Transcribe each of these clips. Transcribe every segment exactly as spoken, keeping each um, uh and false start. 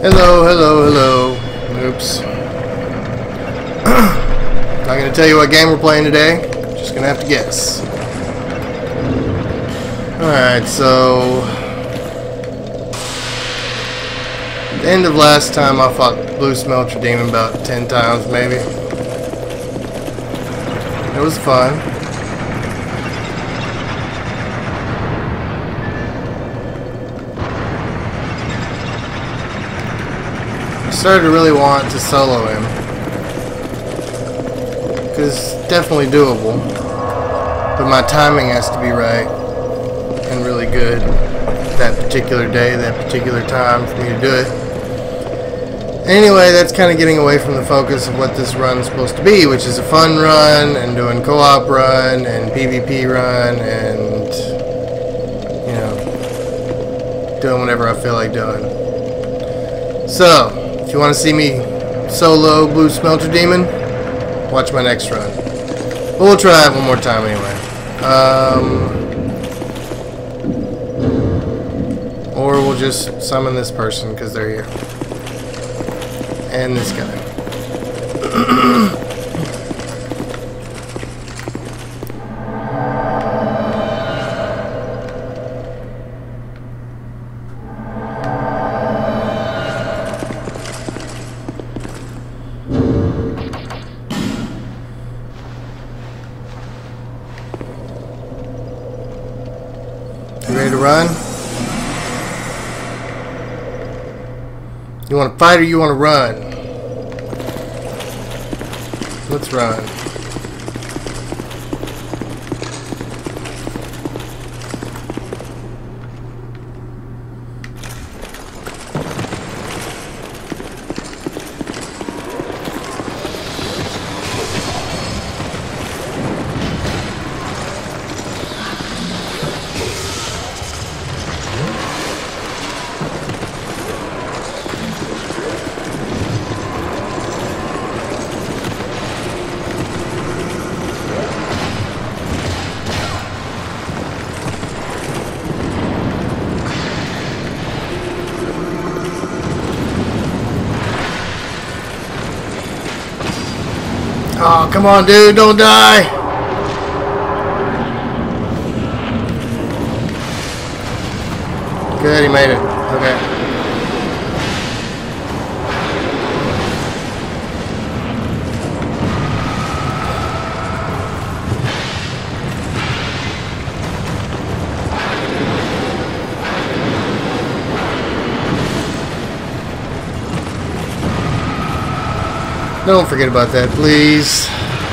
Hello, hello, hello. Oops. Not gonna tell you what game we're playing today. Just gonna have to guess. Alright, so... At the end of last time I fought Blue Smelter Demon about ten times, maybe. It was fun. I started to really want to solo him. Because it's definitely doable. But my timing has to be right. And really good. That particular day, that particular time for me to do it. Anyway, that's kind of getting away from the focus of what this run is supposed to be, which is a fun run, and doing co-op run, and PvP run, and, you know, doing whatever I feel like doing. So, if you want to see me solo Blue Smelter Demon, watch my next run. But we'll try it one more time anyway. Um, or we'll just summon this person, because they're here. And this guy. You ready to run? You want to fight or you want to run? Let's run. Oh, come on, dude, don't die! Good, he made it. Okay. Don't forget about that, please.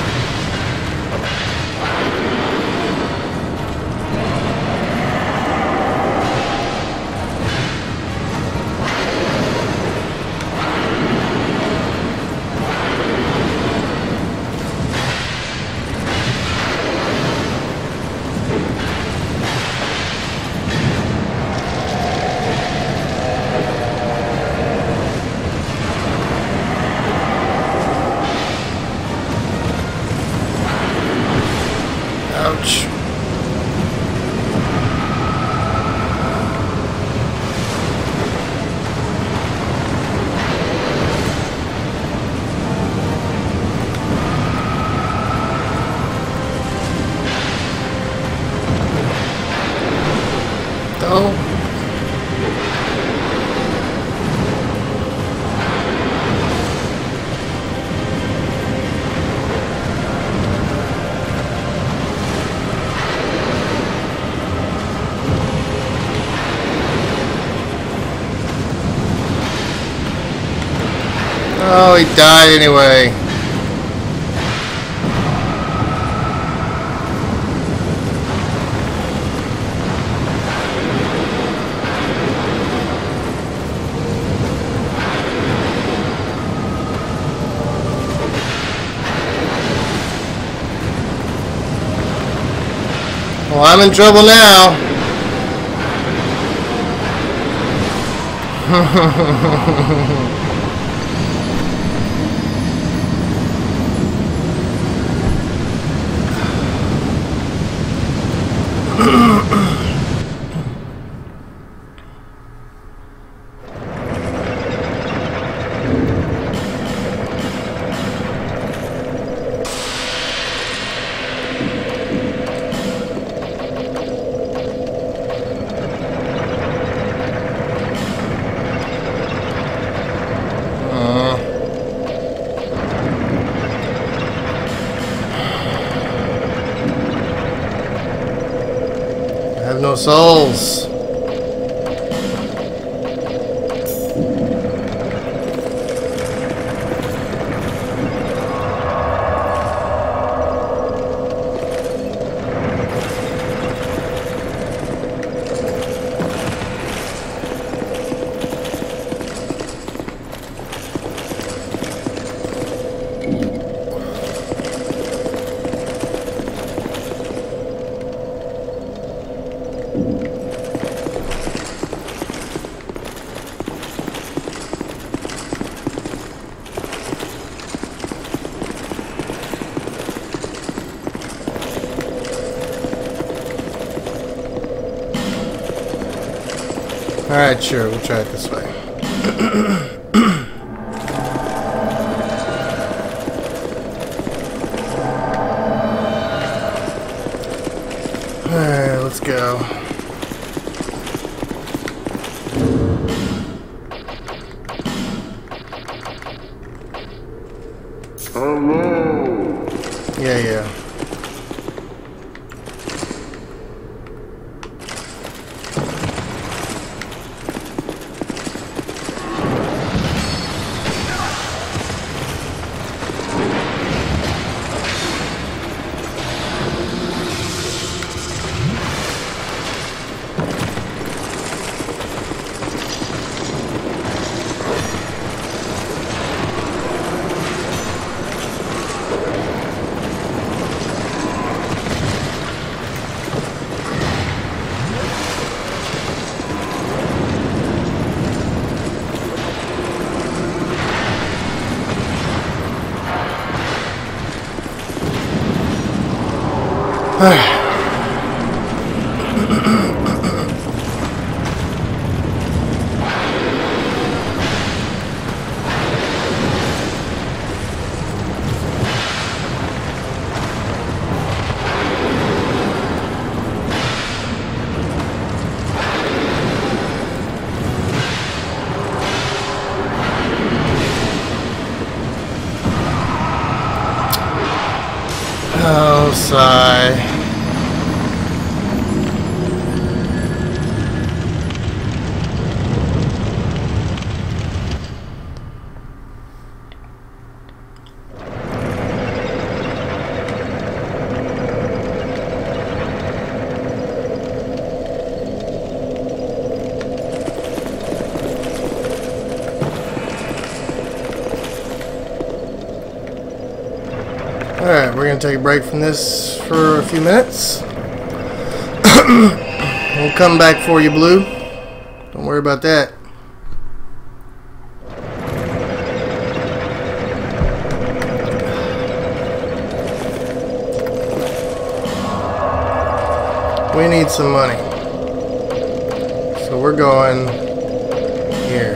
Ouch. Oh. Oh, he died anyway. Well, I'm in trouble now. No souls. Alright, sure, we'll try it this way. Alright, let's go. Hello. Yeah, yeah. Oh, sigh. Alright, we're going to take a break from this for a few minutes. We'll come back for you, Blue. Don't worry about that. We need some money. So we're going here.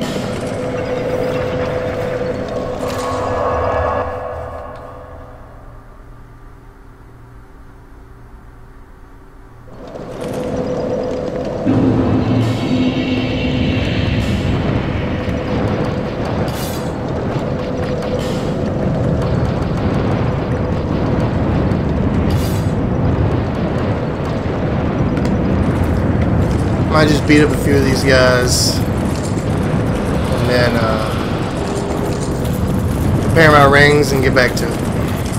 Might just beat up a few of these guys and then uh, repair my rings and get back to it.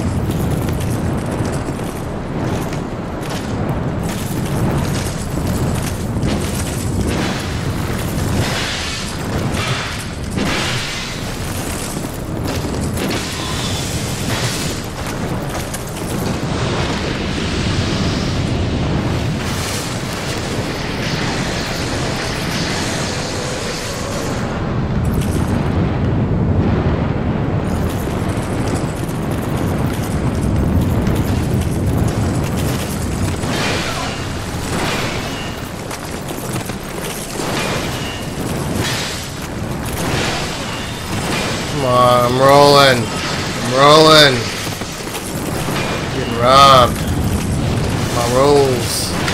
Come on, I'm rolling. I'm rolling. Getting robbed. My rolls.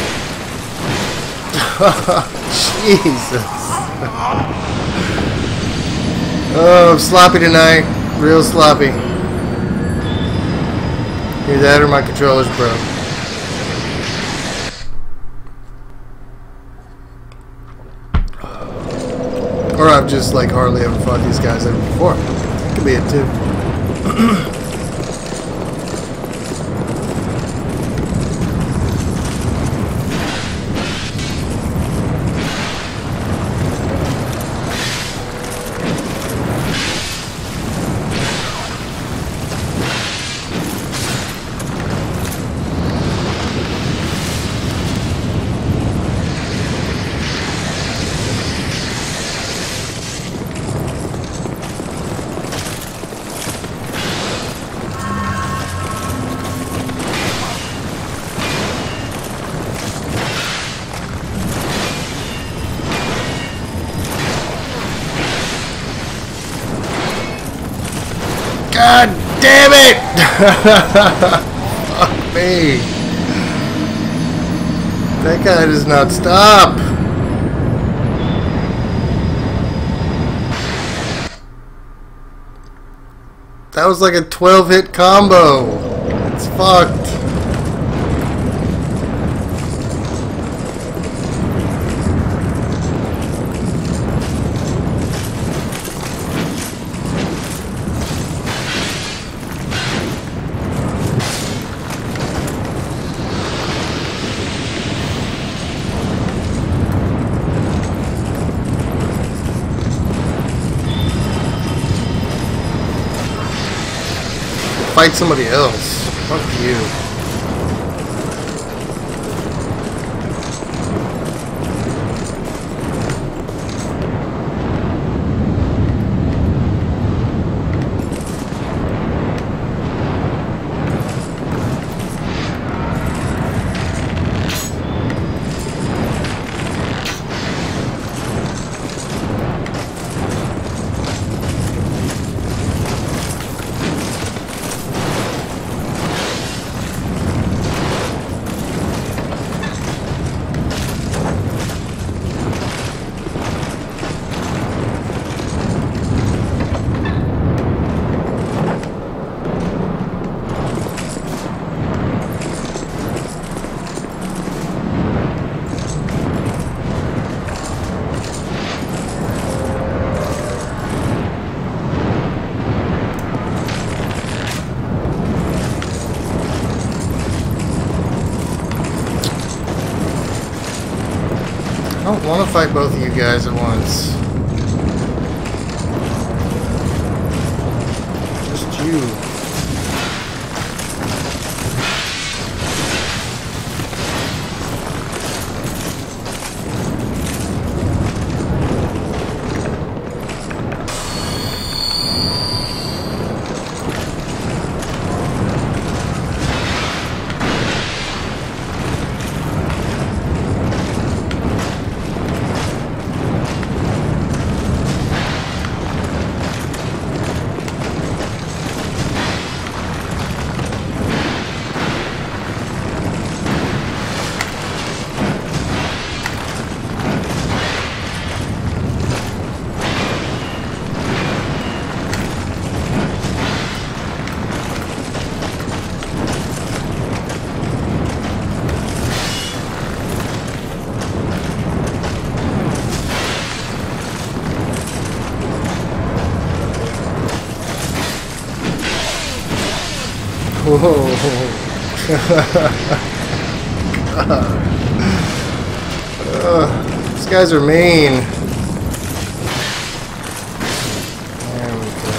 Jesus. Oh, I'm sloppy tonight. Real sloppy. Either that or my controller's broke. Or I've just like hardly ever fought these guys ever before. That could be it too. God damn it! Fuck me. That guy does not stop. That was like a twelve hit combo. It's fucked. Fight somebody else. Fuck you. I don't want to fight both of you guys at once. Just you. Whoa. uh, these guys are mean. There we go.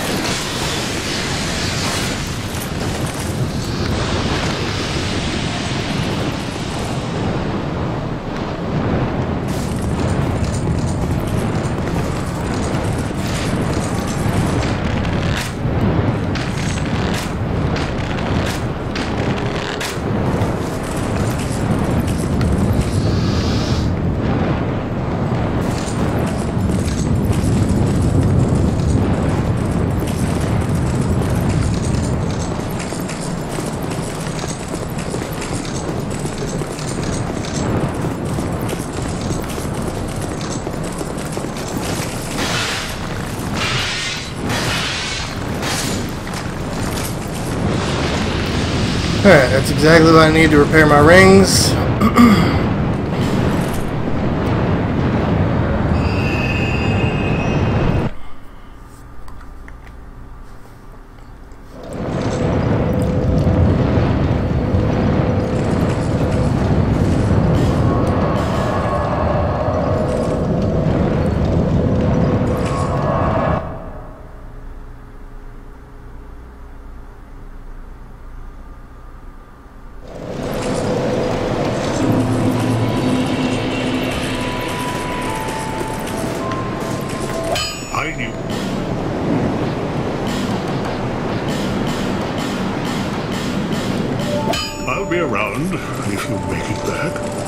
Alright, that's exactly what I need to repair my rings. find you. I'll be around if you make it back.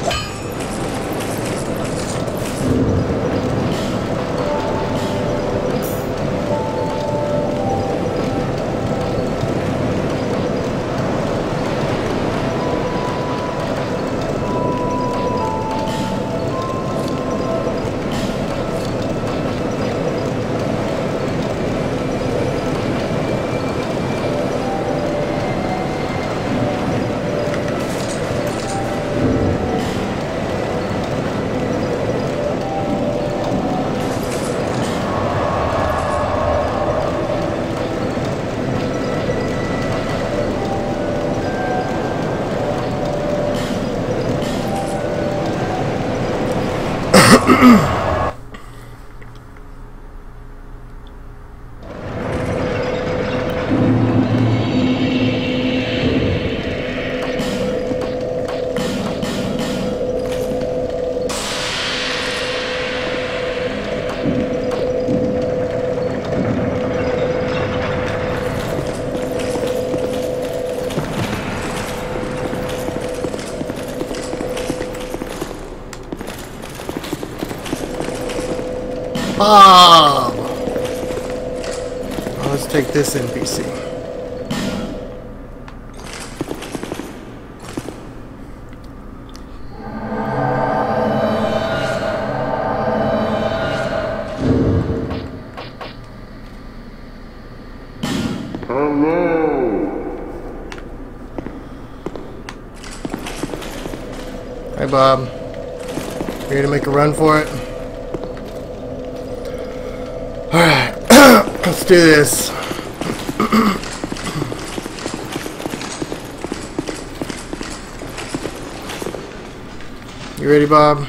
Bob! Well, let's take this N P C. Hey, Bob. Ready to make a run for it? Alright, let's do this. You ready, Bob?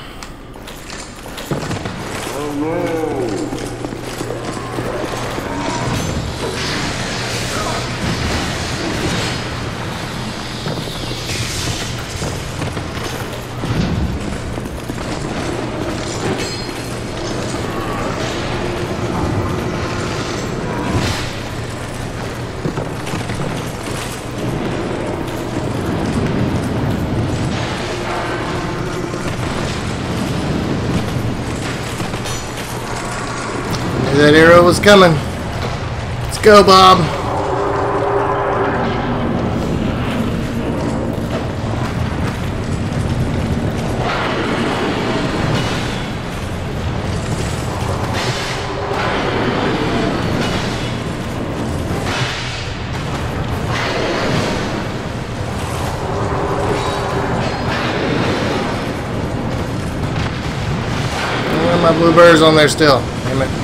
That arrow was coming. Let's go, Bob. Oh, my blue bird's on there still. Damn it.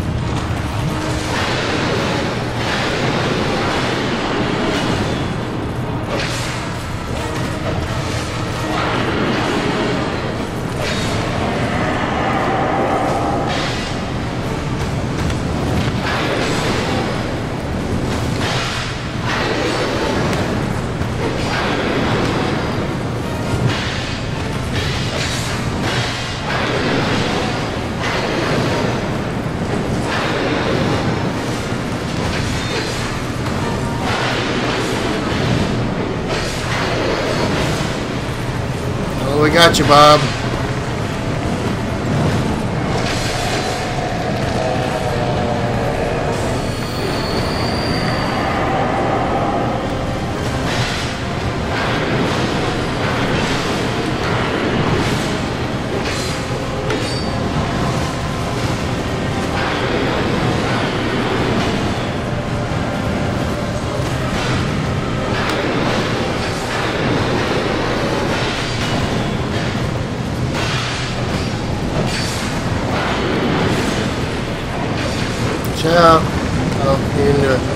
We got you, Bob. Out. Oh, you can do it.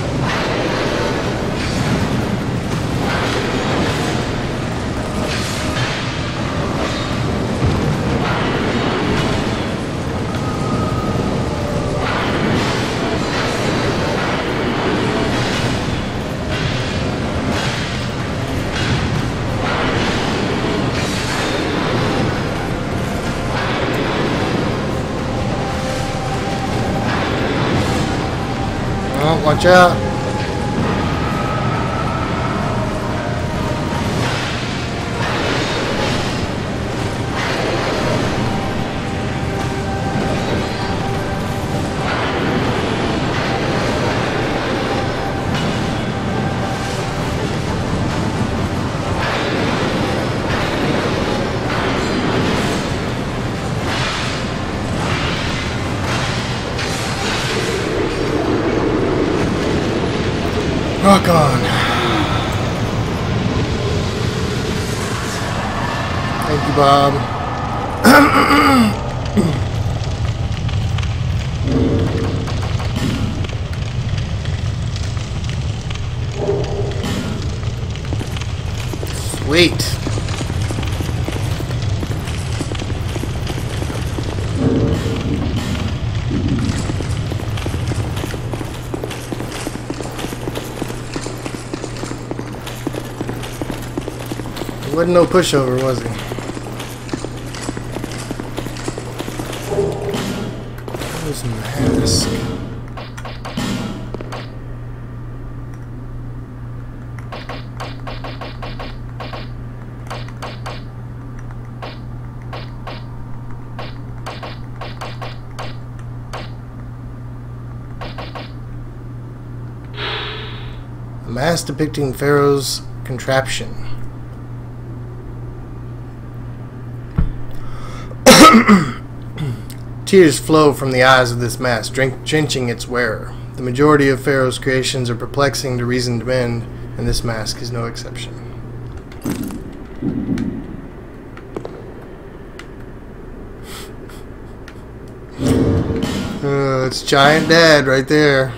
out, watch out. Rock on. Thank you, Bob. Sweet. He wasn't no pushover, was he? That was mask. A mask depicting Pharaoh's contraption. Tears flow from the eyes of this mask, drenching its wearer. The majority of Pharaoh's creations are perplexing to reasoned men, and this mask is no exception. Uh, it's Giant Dad right there.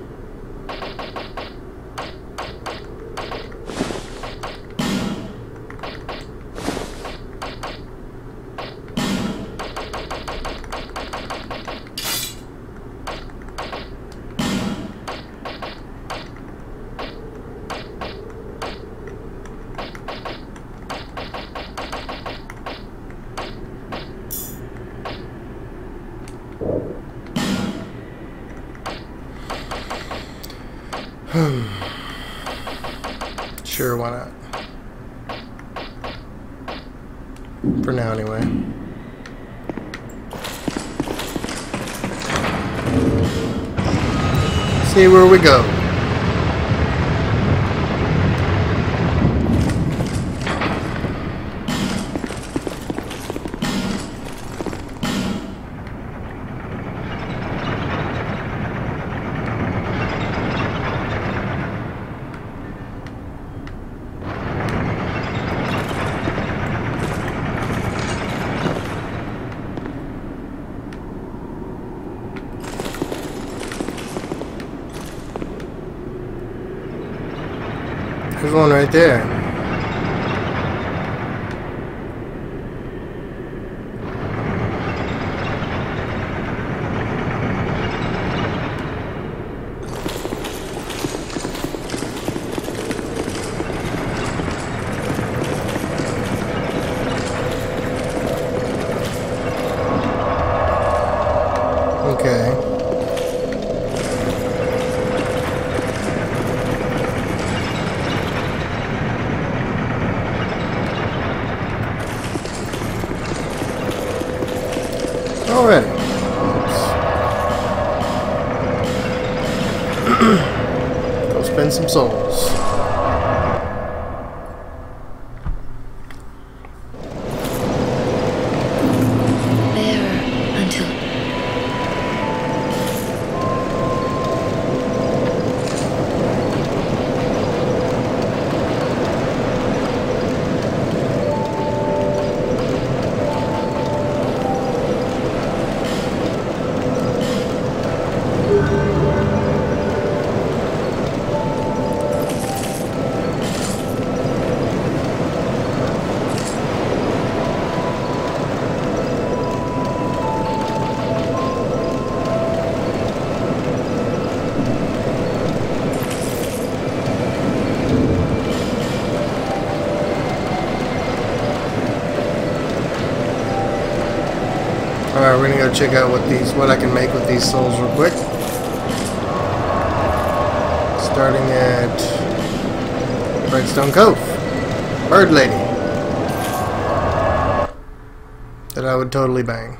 Sure, why not? For now, anyway. See where we go. There's one right there. Okay. Already. Go spend some souls. There until Alright, we're gonna go check out what these what I can make with these souls real quick. starting at Redstone Cove. Bird Lady. That I would totally bang.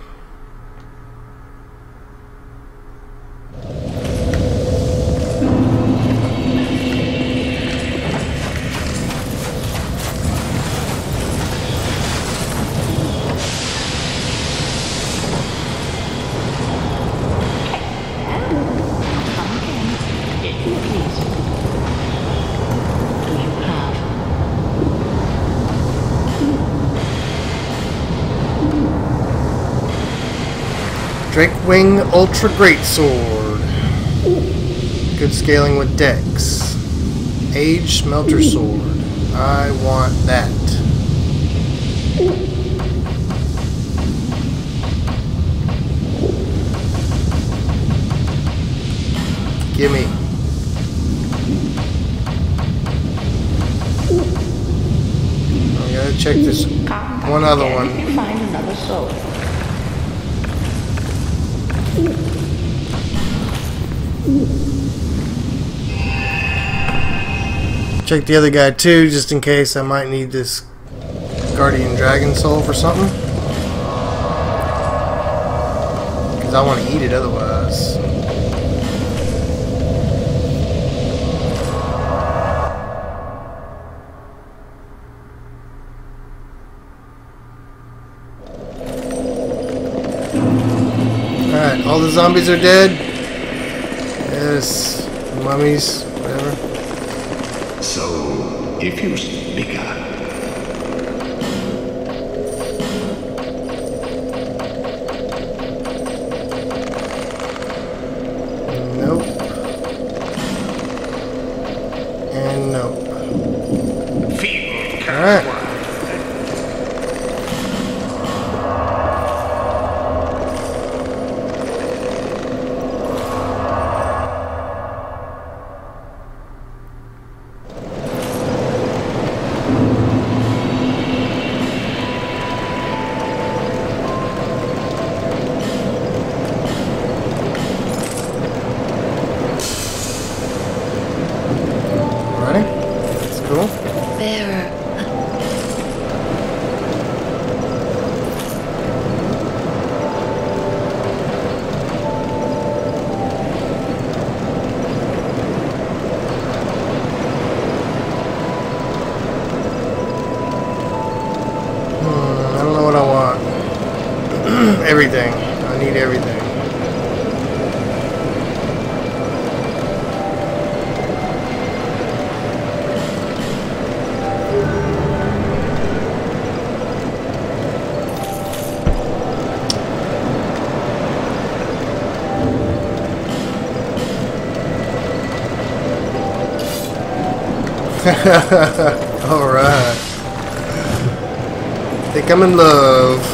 Drakewing Ultra Greatsword. Good scaling with Dex. Age Smelter Sword. I want that. Gimme. I gotta check this one other one. Find another soul. Check the other guy too, just in case I might need this Guardian Dragon Soul for something. Because I want to eat it otherwise. Alright, all the zombies are dead. Yes, mummies, whatever. So, if you speak up. Nope. And nope. Feel Alright. Everything. I need everything. Alright. Think I'm in love.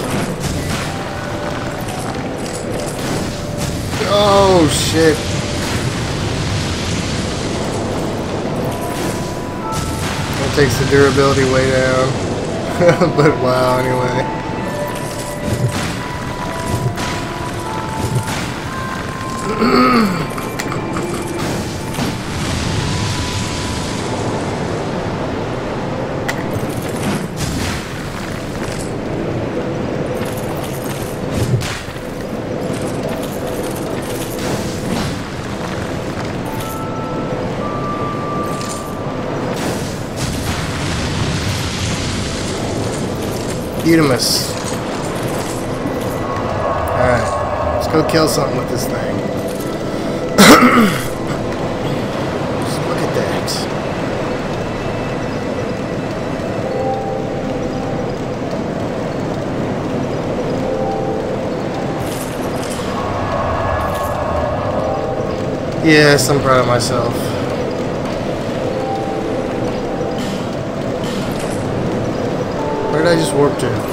Oh shit. That takes the durability way down. But wow, anyway. Eudemus. Alright, let's go kill something with this thing. Just look at that. Yes, I'm proud of myself. Where did I just warp to?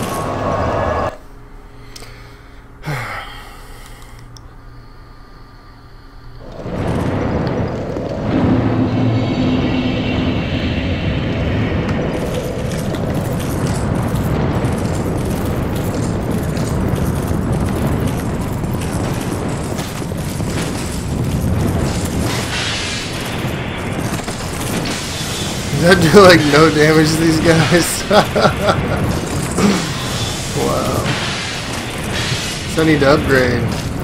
that do like no damage to these guys? Wow. So I need to upgrade.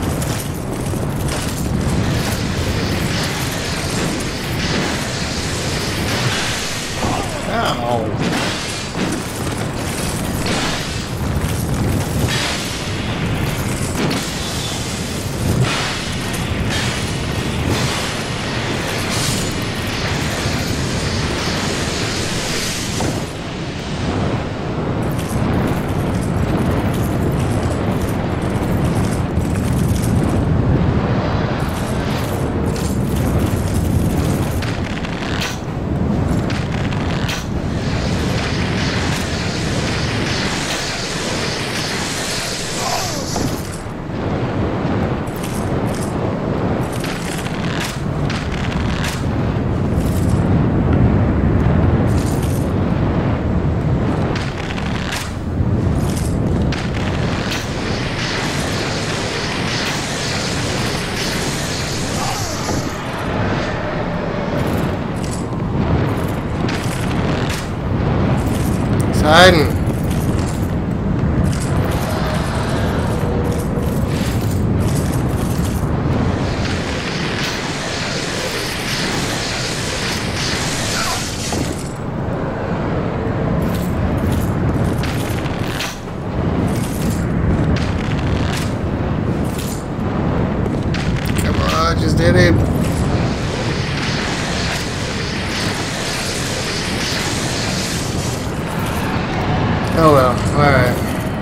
Ow. Hiding. Come on, just did it. Oh well, alright.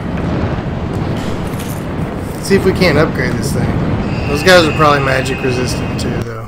Let's see if we can't upgrade this thing. Those guys are probably magic resistant too, though.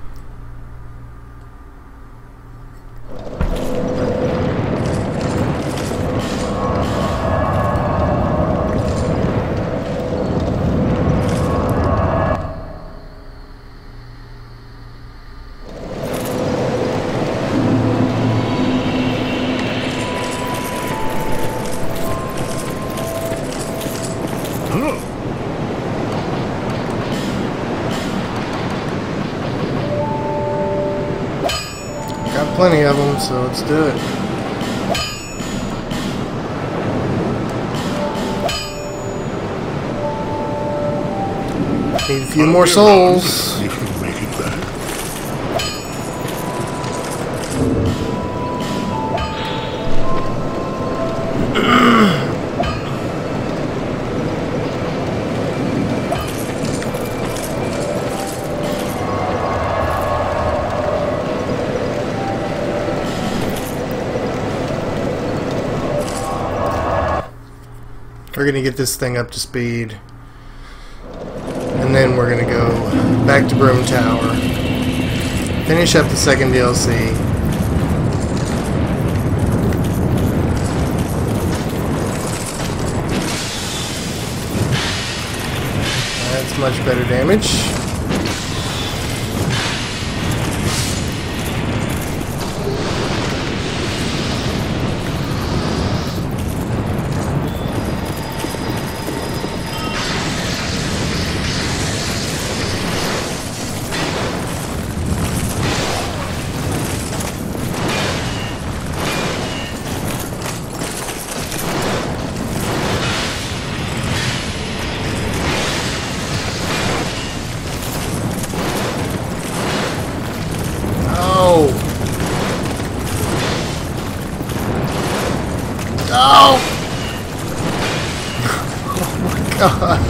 Got plenty of them, so let's do it. Need a few more souls. If you make it back. We're gonna get this thing up to speed, and then we're gonna go back to Broom Tower, finish up the second D L C. That's much better damage. Oh! Oh my god.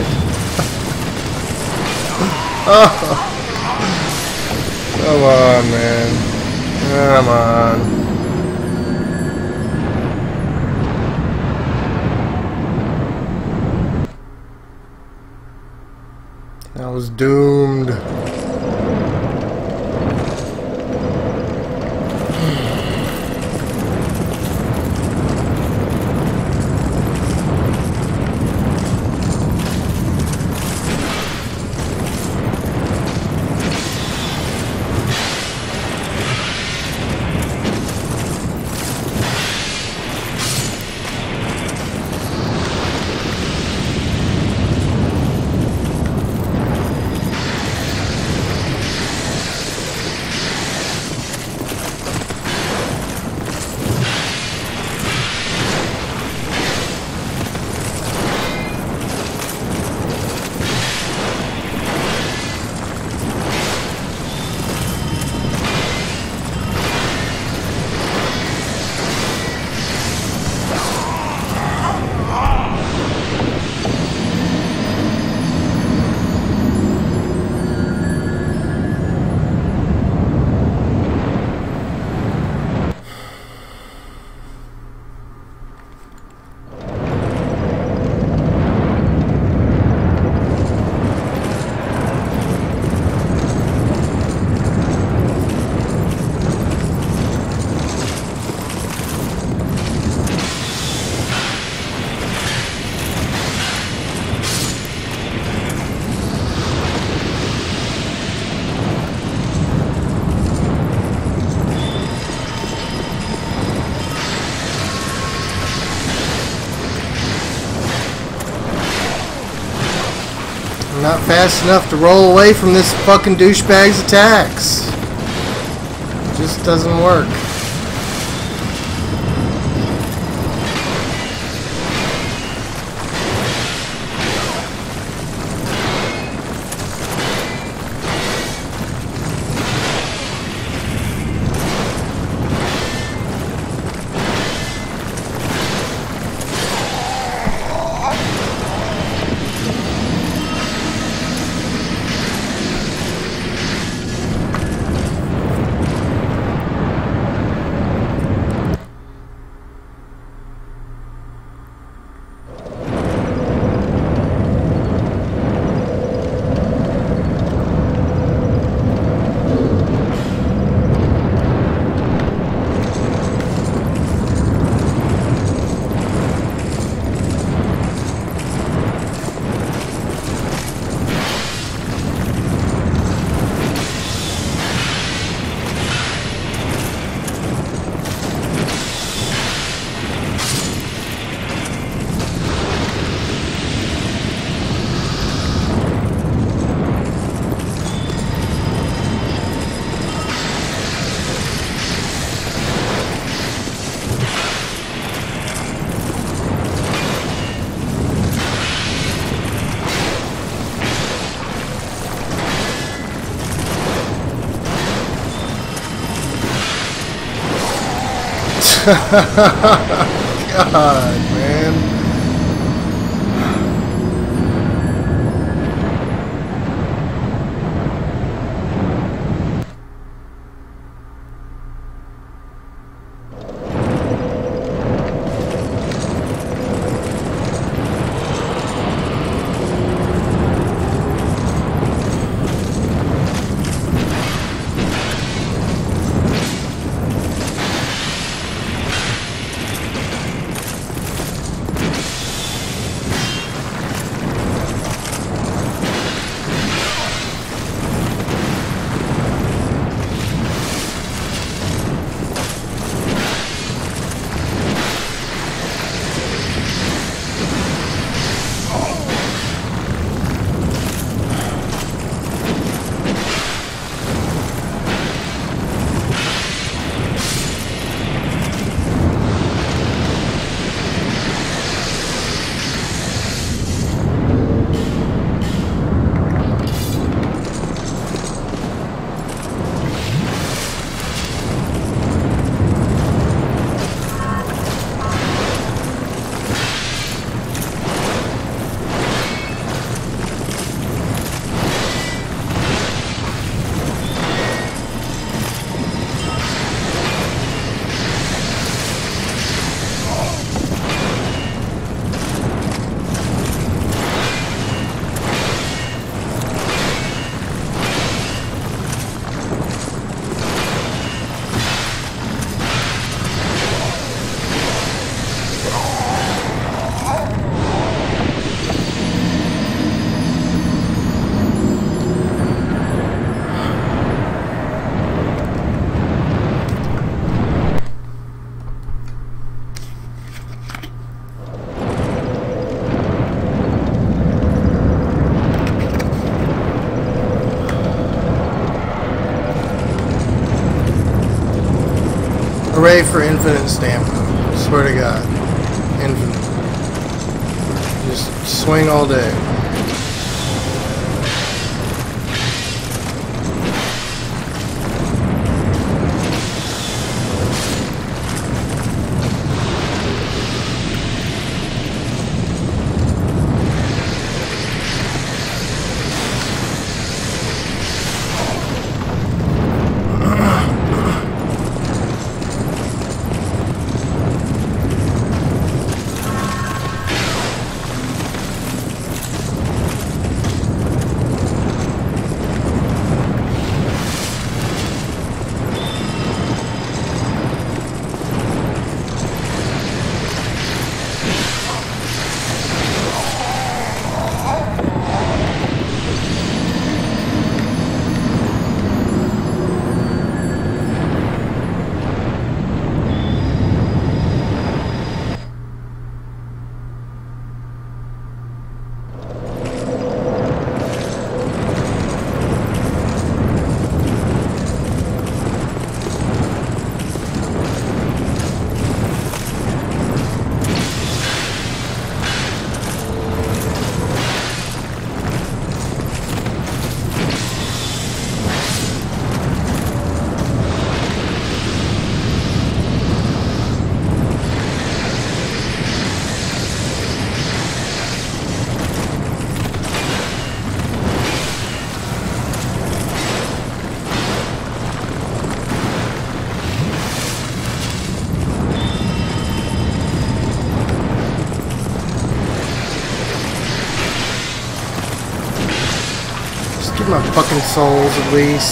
Oh. Come on, man. Come on. I was doomed. I'm not fast enough to roll away from this fucking douchebag's attacks. It just doesn't work. God, man. Hooray for infinite stamina. Swear to God. Infinite. Just swing all day. Get my fucking souls at least.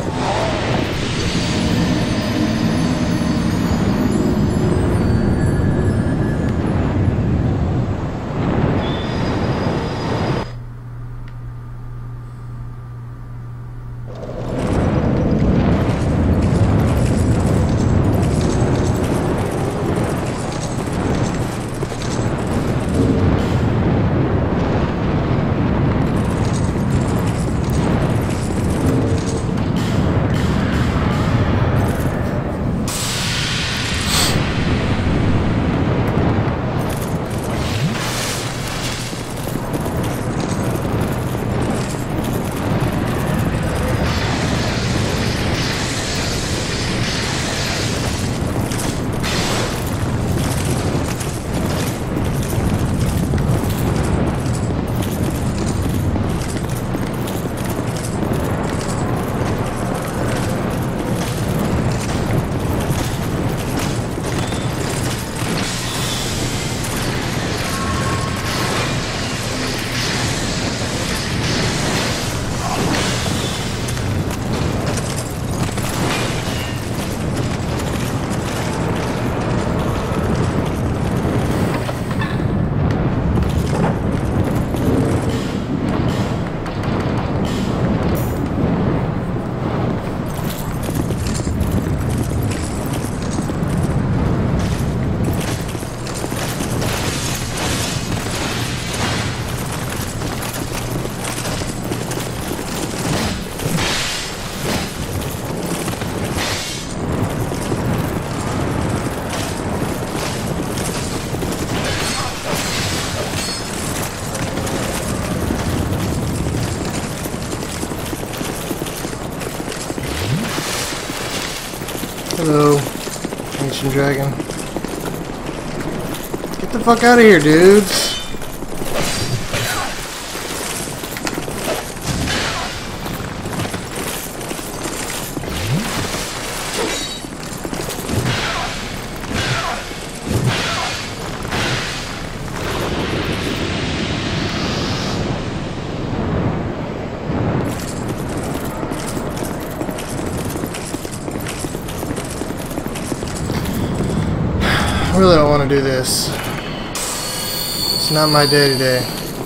Hello, Ancient Dragon. Get the fuck out of here, dudes. I really don't want to do this. It's not my day today.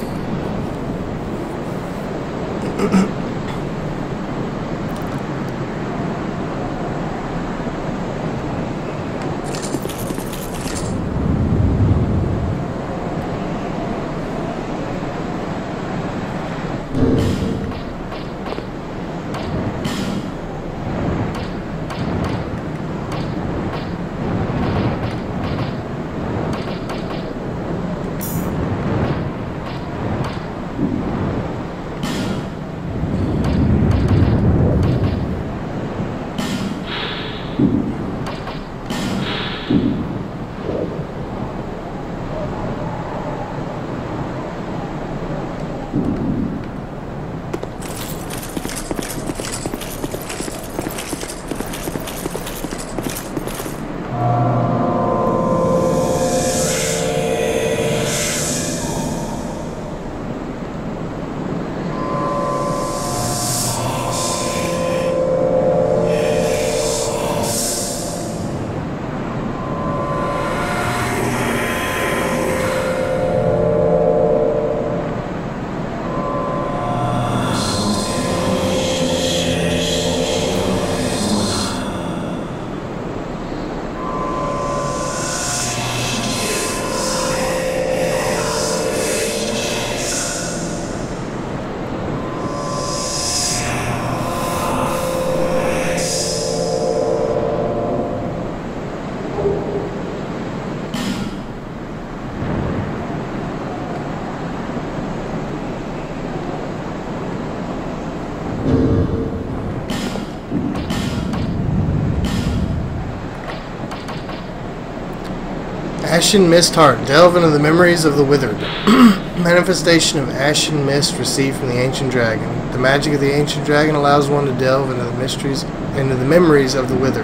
Ashen Mist Heart. Delve into the memories of the withered. Manifestation of Ashen Mist received from the Ancient Dragon. The magic of the Ancient Dragon allows one to delve into the mysteries, into the memories of the withered.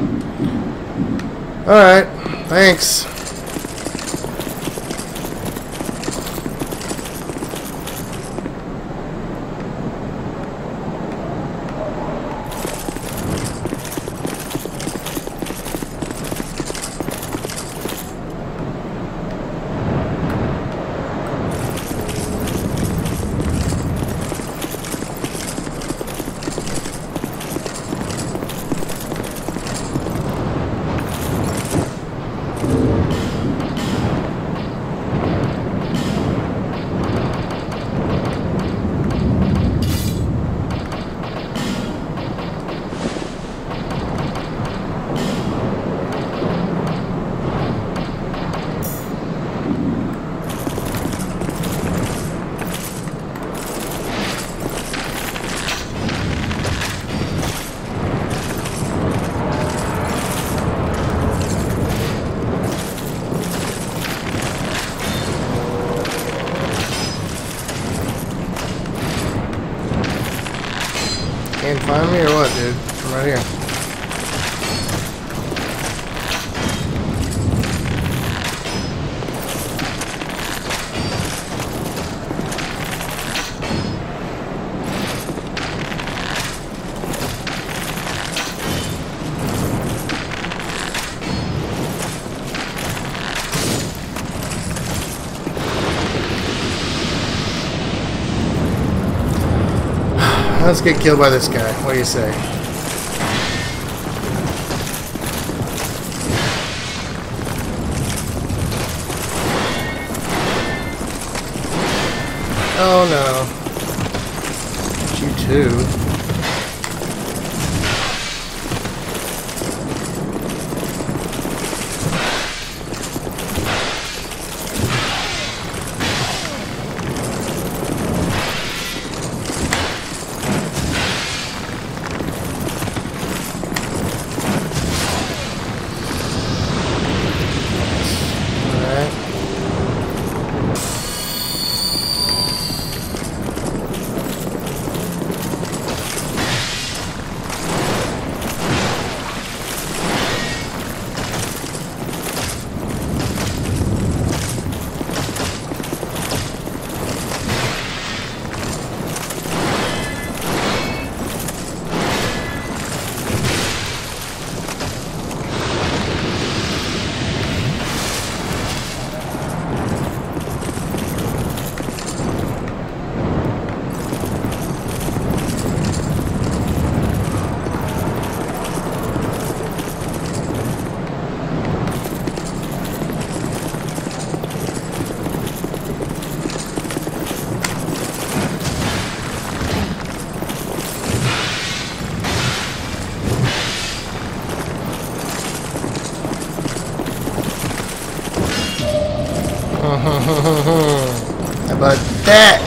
Alright, thanks. Can't find me or what, dude? I'm right here. Let's get killed by this guy. What do you say? Oh no. You too. How about that?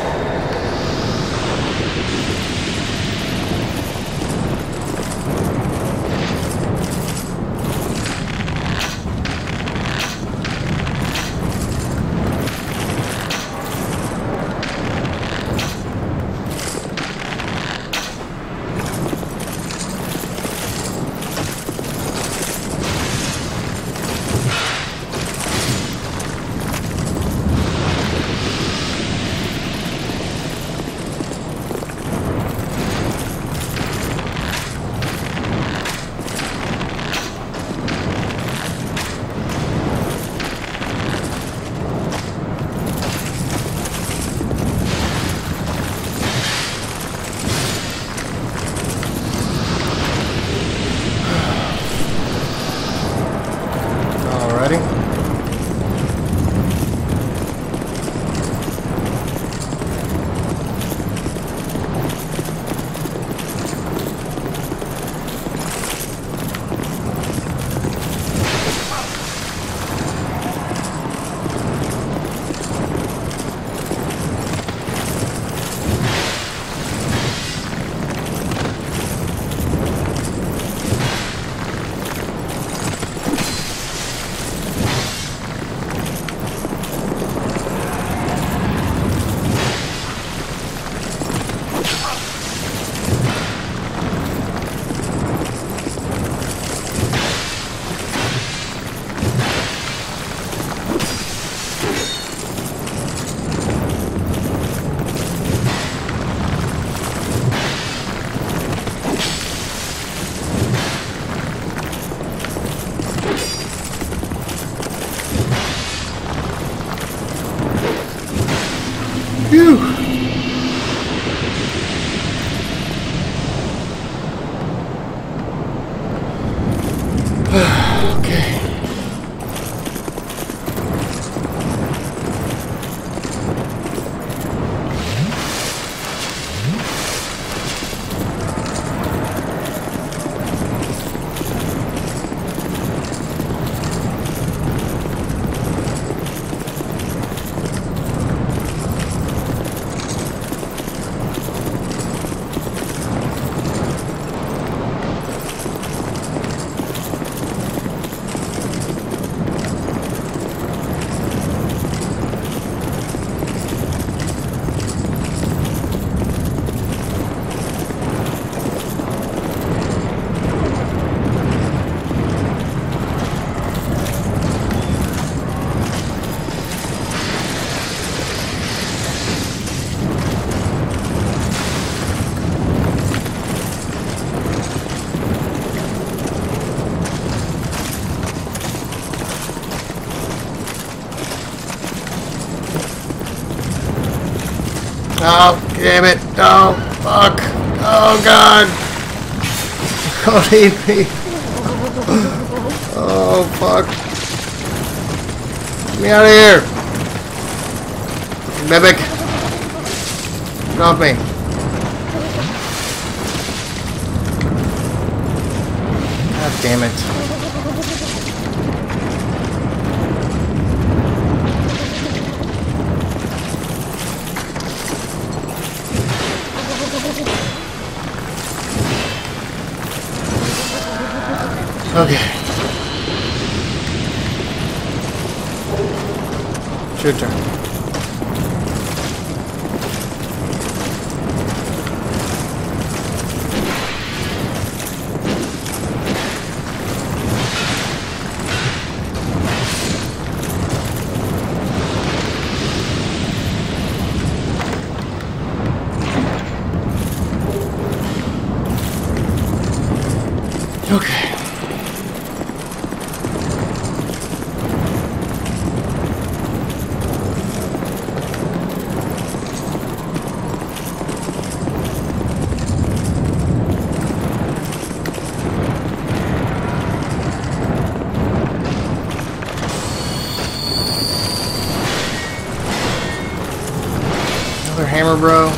Phew. Okay. Oh, damn it. Oh, fuck. Oh, God. Don't eat me. Oh, fuck. Get me out of here. Mimic. Get off me. God damn it. Okay. It's your turn. Okay. Another hammer, bro.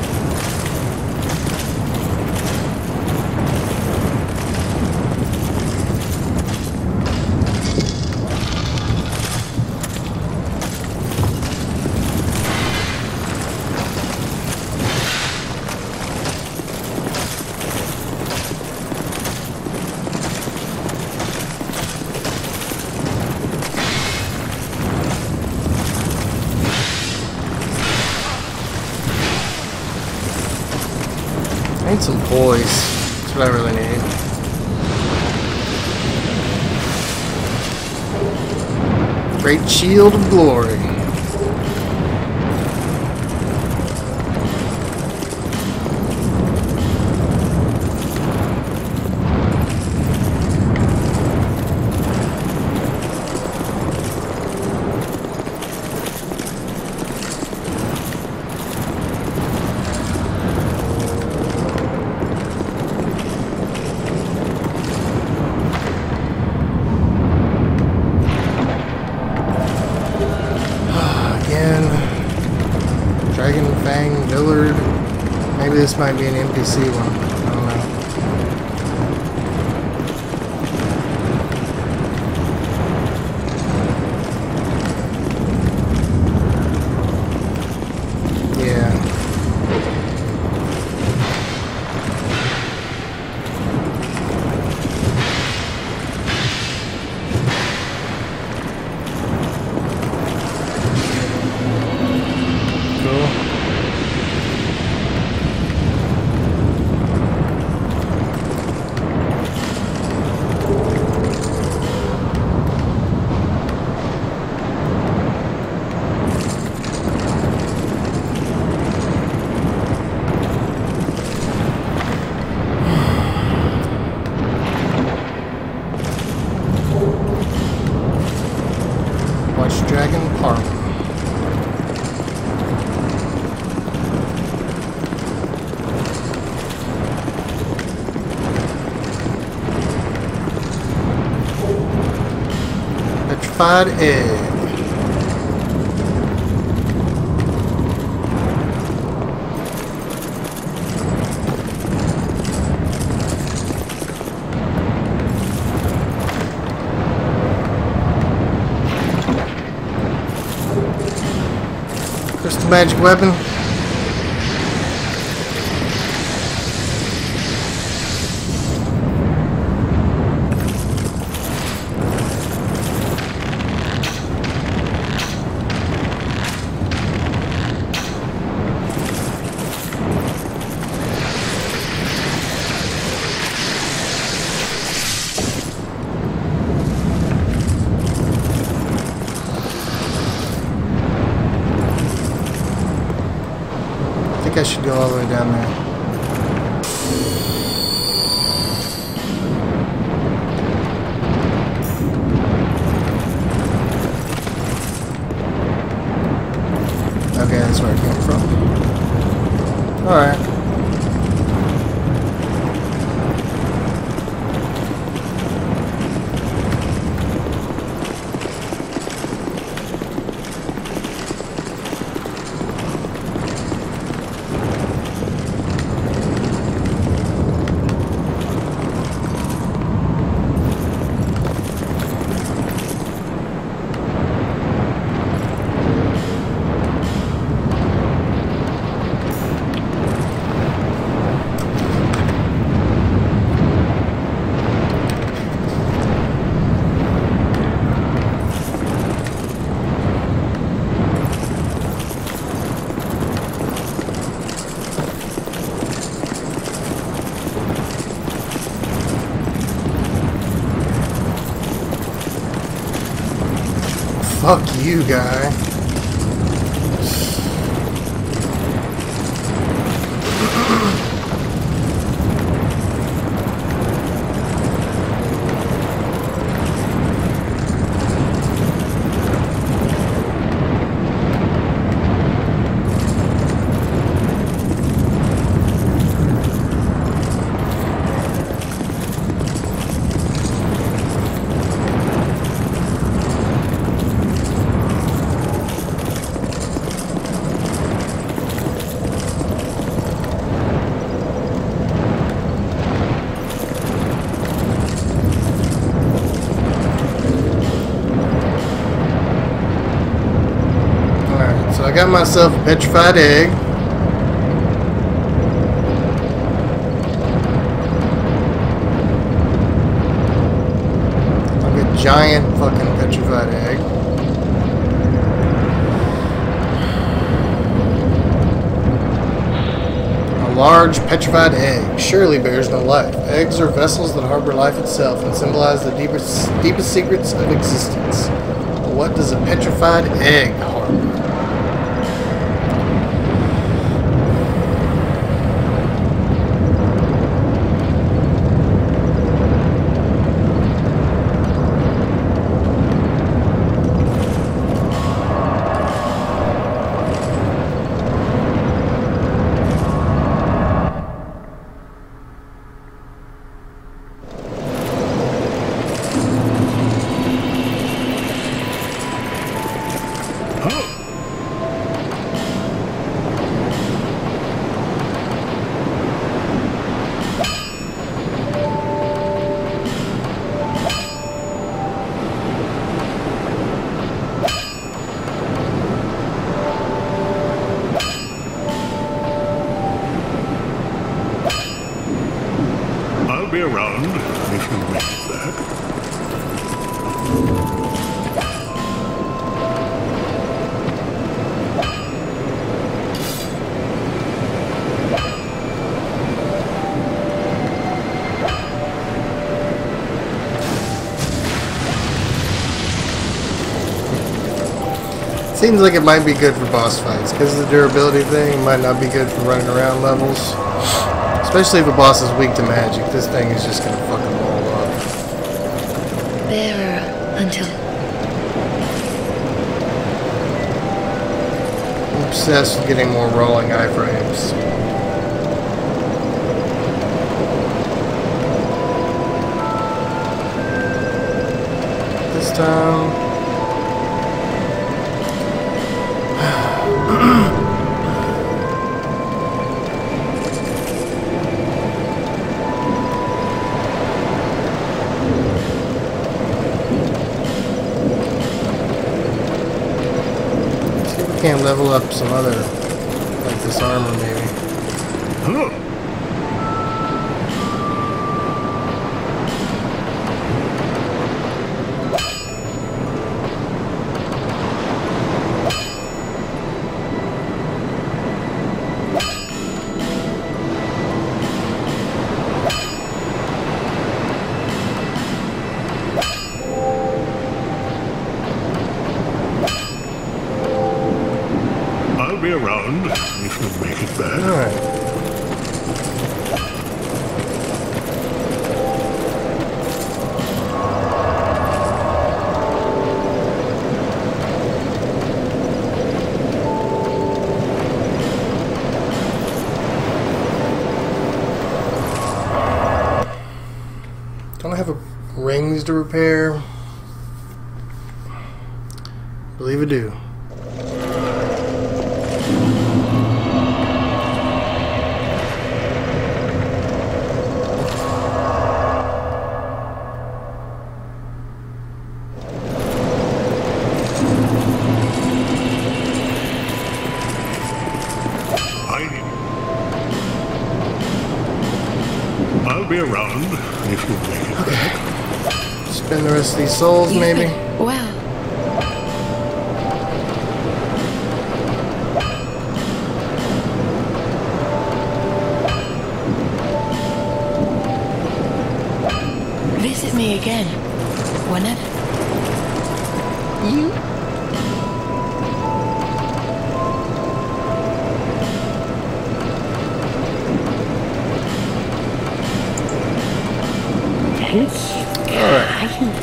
I need some poise. That's what I really need. Great shield of glory. Dragon Fang Villard. Maybe this might be an N P C one. I don't know. Yeah. Watch Dragon Park. Petrified egg. Crystal magic weapon. I think I should go all the way down there. Okay, that's where I came from. Alright. Fuck you, guy. So I got myself a petrified egg. Like a giant fucking petrified egg. A large petrified egg surely bears no life. Eggs are vessels that harbor life itself and symbolize the deepest, deepest secrets of existence. What does a petrified egg harbor? Be around if you make it back. Seems like it might be good for boss fights because of the durability thing. It might not be good for running around levels. Especially if a boss is weak to magic, this thing is just gonna fucking roll up. Bearer until. I'm obsessed with getting more rolling iframes. This time. Can't level up some other, like this armor maybe. Huh. Be around if you make it back. Alright. rings to repair? I believe I do. I'll be around if you make it Okay. back. Spend the rest of these souls, You've maybe? been well. Visit me again, whenever. You? It's Alright.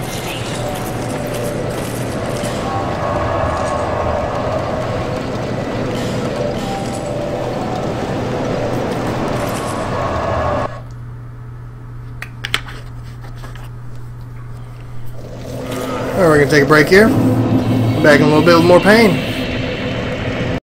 Alright, we're gonna take a break here. Back in a little bit with more pain.